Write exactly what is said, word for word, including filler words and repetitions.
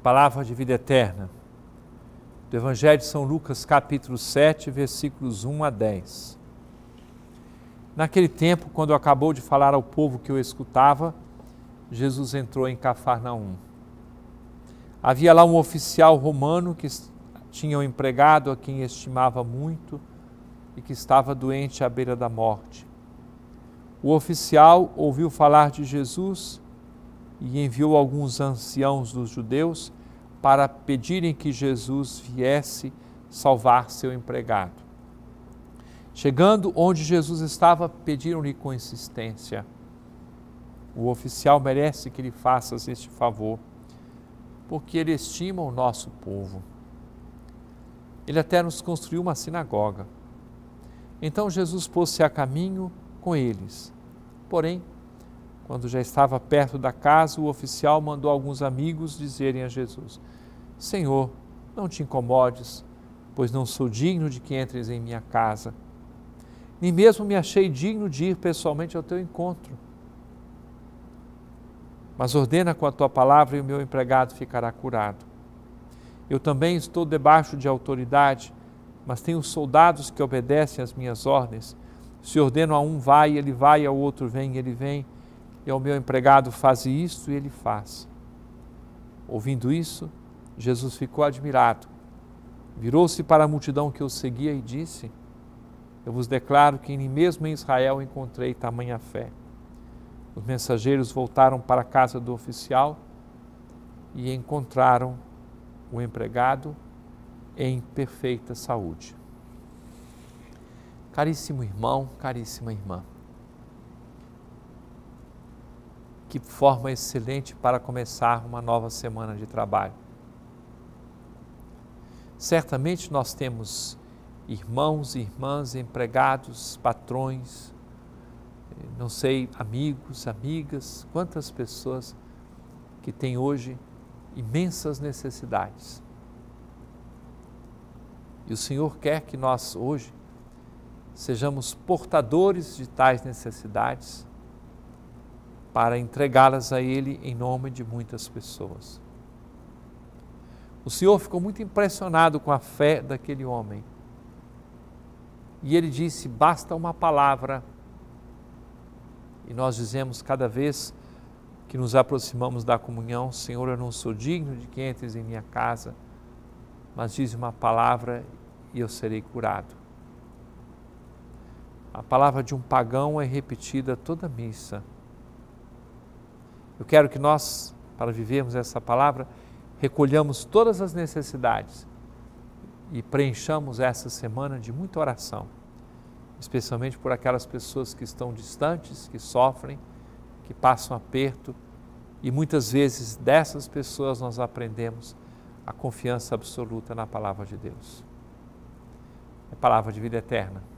Palavra de vida eterna, do Evangelho de São Lucas, capítulo sete, versículos um a dez. Naquele tempo, quando acabou de falar ao povo que o escutava, Jesus entrou em Cafarnaum. Havia lá um oficial romano que tinha um empregado a quem estimava muito e que estava doente à beira da morte. O oficial ouviu falar de Jesus e enviou alguns anciãos dos judeus para pedirem que Jesus viesse salvar seu empregado. Chegando onde Jesus estava, pediram-lhe com insistência: o oficial merece que lhe faças este favor, porque ele estima o nosso povo. Ele até nos construiu uma sinagoga. Então Jesus pôs-se a caminho com eles. Porém, quando já estava perto da casa, o oficial mandou alguns amigos dizerem a Jesus: Senhor, não te incomodes, pois não sou digno de que entres em minha casa. Nem mesmo me achei digno de ir pessoalmente ao teu encontro. Mas ordena com a tua palavra e o meu empregado ficará curado. Eu também estou debaixo de autoridade, mas tenho soldados que obedecem às minhas ordens. Se ordeno a um vai, ele vai, ao outro vem, ele vem, e ao meu empregado faz isto e ele faz. Ouvindo isso, Jesus ficou admirado. Virou-se para a multidão que o seguia e disse: Eu vos declaro que nem mesmo em Israel encontrei tamanha fé. Os mensageiros voltaram para a casa do oficial e encontraram o empregado em perfeita saúde. Caríssimo irmão, caríssima irmã, que forma excelente para começar uma nova semana de trabalho. Certamente nós temos irmãos e irmãs, empregados, patrões, não sei, amigos, amigas, quantas pessoas que têm hoje imensas necessidades. E o Senhor quer que nós hoje sejamos portadores de tais necessidades para entregá-las a Ele em nome de muitas pessoas. O Senhor ficou muito impressionado com a fé daquele homem. E ele disse: basta uma palavra. E nós dizemos cada vez que nos aproximamos da comunhão: Senhor, eu não sou digno de que entres em minha casa, mas diz uma palavra e eu serei curado. A palavra de um pagão é repetida toda missa. Eu quero que nós, para vivermos essa palavra, recolhamos todas as necessidades e preenchamos essa semana de muita oração, especialmente por aquelas pessoas que estão distantes, que sofrem, que passam aperto, e muitas vezes dessas pessoas nós aprendemos a confiança absoluta na palavra de Deus. É palavra de vida eterna.